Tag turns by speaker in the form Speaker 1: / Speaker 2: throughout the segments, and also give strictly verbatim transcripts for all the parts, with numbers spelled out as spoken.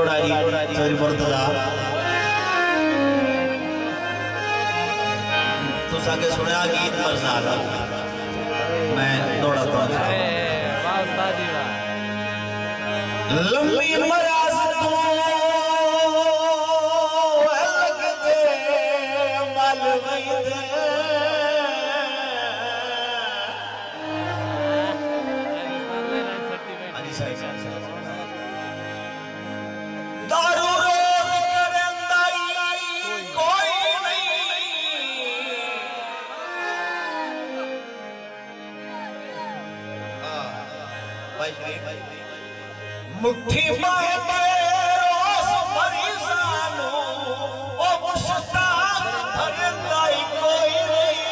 Speaker 1: दौड़ा जी चौधरी मुर्तजा तो साके सुनया गीत मरसाल मैं दौड़ा तो लंबी मराज तू लग दे मल वैदे दारू रोज करंदाई कोई नहीं मुट्ठी बाहे रोज मरीजानू ओ मुश्ताक करंदाई कोई नहीं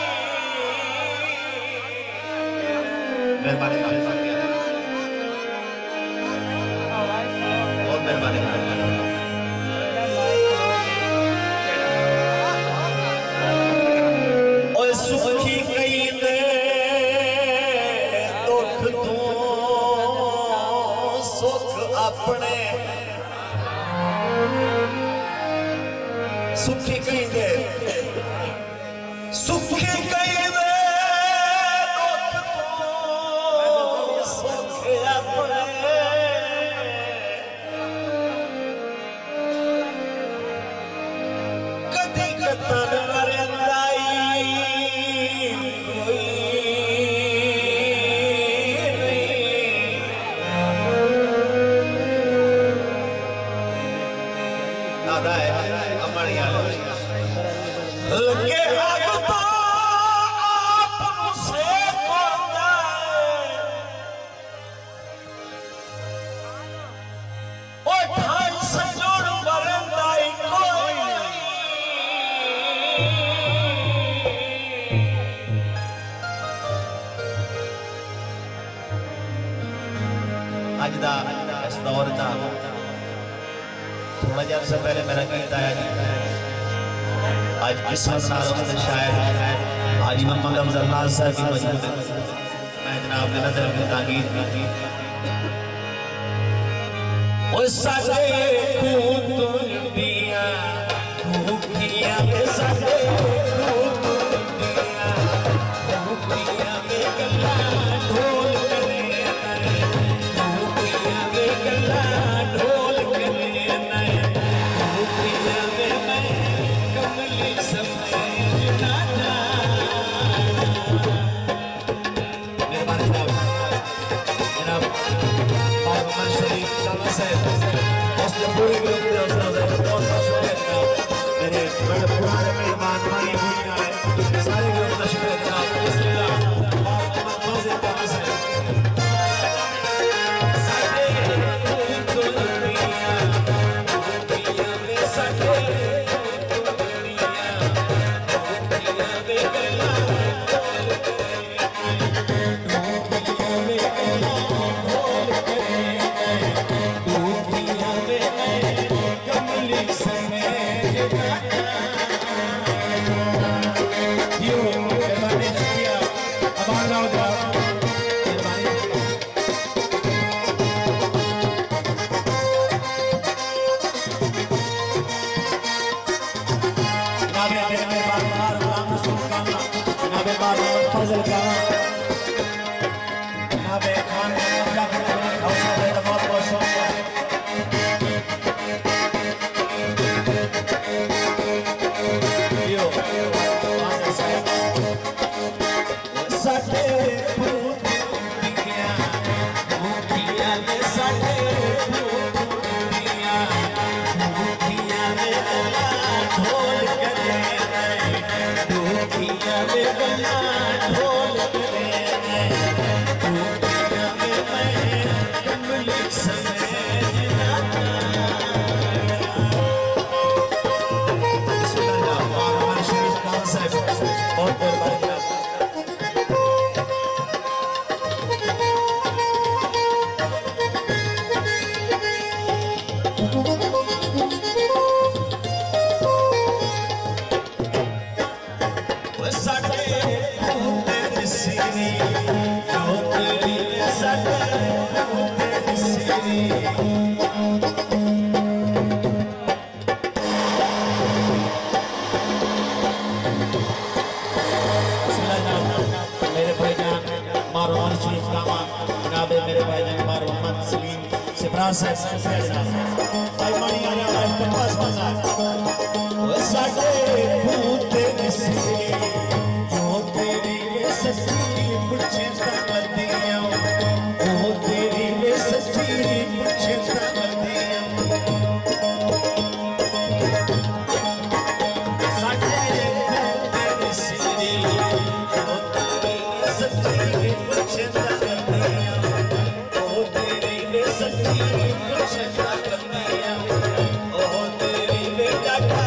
Speaker 1: मेहरबानी और सुखी कई दे दुख तू सुख अपने सुखी कई दे सुखी कई दे दुख तू सुख अपने लगे आग तो आप से ढाई से जोड़ बरंदाई कोई आज दा इस दौर का थोड़ा जर से पहले मेरा गीत आया जी आज किस्मत नारों से शायर आज मोहम्मद अफजल नाज साहब की मौजूद है मैं जनाब ने नजर में ताकीद ओ सारे खून दिया भूखिया में सारे खून दिया भूखिया में गला ढोल करे भूखिया में गला ढोल करे भूखिया में मैं कमली समय नाना मेहरबानी जनाब जनाब शरीफ शाला साहब उसने पूरी ग्रुप के हौसला बहुत बहुत शुक्रिया मेरे बड़े पुराने मेहमान भाई भूमिका है सारे ग्रुप का शुक्रिया जनाब बिस्मिल्लाह मोहम्मद मौजे का साहब सारे दुनिया दुनिया में सारे समय बार उमर शरीफ कामा जनाब मेरे भाई जनाब मोहम्मद सलीम सिपरा साहब भाई मानी आया भाई कपास मजा वो साडे भूते निसे जो तेरी सच्ची पूछे तमदियां वो तेरी सच्ची पूछे तमदियां साडे भूते निसे जो तेरी सच्ची पूछे तमदियां वो तेरी सच्ची पूछे तमदियां वो तेरी बेटा का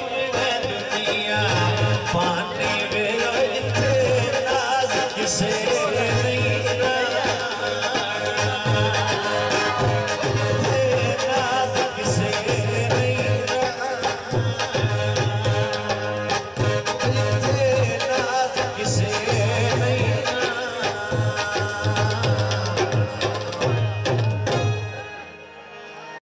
Speaker 2: say